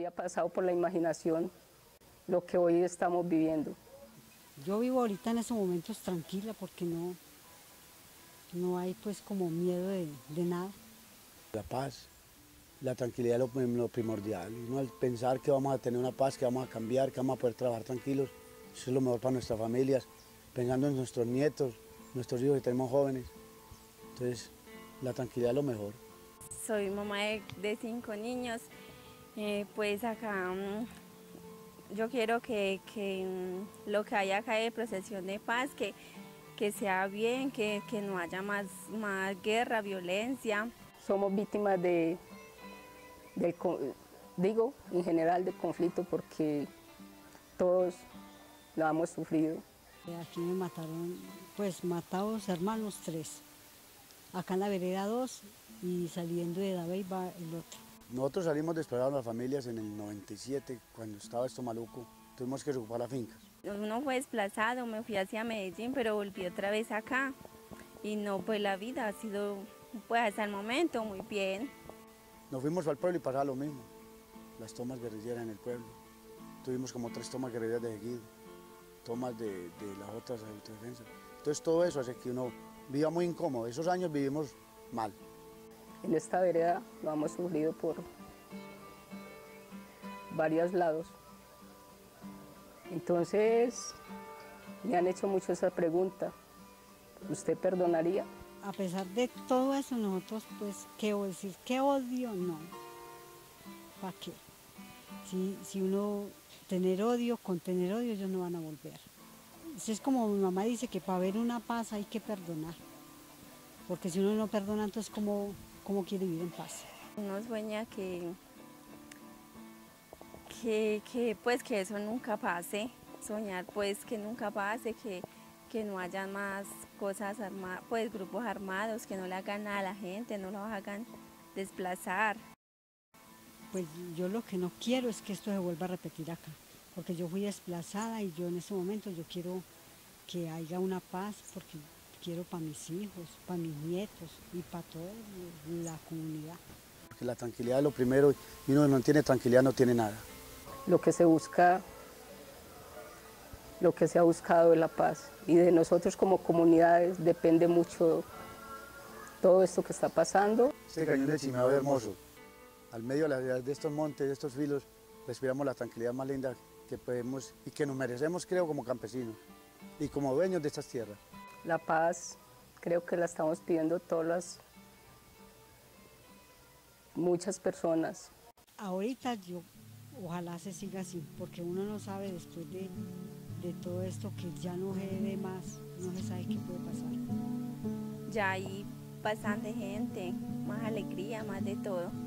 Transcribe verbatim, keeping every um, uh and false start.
había pasado por la imaginación lo que hoy estamos viviendo. Yo vivo ahorita en esos momentos tranquila porque no, no hay pues como miedo de, de nada. La paz, la tranquilidad es lo, lo primordial. Uno al pensar que vamos a tener una paz, que vamos a cambiar, que vamos a poder trabajar tranquilos, eso es lo mejor para nuestras familias, pensando en nuestros nietos, nuestros hijos que tenemos jóvenes. Entonces, la tranquilidad es lo mejor. Soy mamá de, de cinco niños, eh, pues acá um, yo quiero que, que um, lo que haya acá de procesión de paz, que, que sea bien, que, que no haya más, más guerra, violencia. Somos víctimas de, del, digo, en general del conflicto porque todos lo hemos sufrido. Aquí me mataron, pues matados hermanos tres. Acá en la vereda dos y saliendo de Davey va el otro. Nosotros salimos desplazados a las familias en el noventa y siete, cuando estaba esto maluco, tuvimos que ocupar las fincas. Uno fue desplazado, me fui hacia Medellín, pero volví otra vez acá. Y no, pues la vida ha sido, pues hasta el momento, muy bien. Nos fuimos al pueblo y pasaba lo mismo, las tomas guerrilleras en el pueblo. Tuvimos como tres tomas guerrilleras de seguido, tomas de, de las otras autodefensas. Entonces todo eso hace que uno viva muy incómodo. Esos años vivimos mal. En esta vereda lo hemos sufrido por varios lados. Entonces me han hecho mucho esa pregunta. ¿Usted perdonaría? A pesar de todo eso, nosotros, pues, ¿qué voy a decir? ¿Qué odio? No. ¿Para qué? Si, si uno tener odio, con tener odio ellos no van a volver. Si es como mi mamá dice que para ver una paz hay que perdonar. Porque si uno no perdona, entonces ¿cómo, cómo quiere vivir en paz? Uno sueña que, que, que, pues, que eso nunca pase. Soñar pues que nunca pase, que, que no haya más cosas armadas, pues grupos armados, que no le hagan nada a la gente, no lo hagan desplazar. Pues yo lo que no quiero es que esto se vuelva a repetir acá, porque yo fui desplazada y yo en este momento yo quiero que haya una paz, porque quiero para mis hijos, para mis nietos y para toda la comunidad. Porque la tranquilidad es lo primero y uno no tiene tranquilidad no tiene nada. Lo que se busca, lo que se ha buscado es la paz y de nosotros como comunidades depende mucho todo esto que está pasando. Este cañón del Chimao es hermoso. Al medio de, la, de estos montes, de estos filos, respiramos la tranquilidad más linda que podemos y que nos merecemos, creo, como campesinos y como dueños de estas tierras. La paz creo que la estamos pidiendo todas las, muchas personas. Ahorita yo, ojalá se siga así, porque uno no sabe después de, de todo esto que ya no se ve más, no se sabe qué puede pasar. Ya hay bastante gente, más alegría, más de todo.